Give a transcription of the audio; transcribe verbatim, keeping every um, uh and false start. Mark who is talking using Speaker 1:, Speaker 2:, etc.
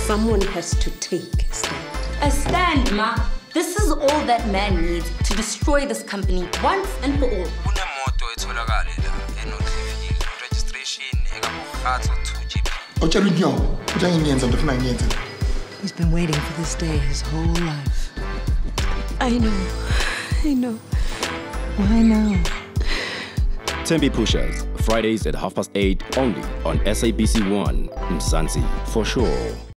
Speaker 1: Someone has to take a stand.
Speaker 2: A stand, Ma. This is all that man needs to destroy this company once and for all.
Speaker 3: He's been waiting for this day his whole life.
Speaker 1: I know. I know.
Speaker 3: Why now?
Speaker 4: Tembi Pushers, Fridays at half past eight only on S A B C one. Mzansi, for sure.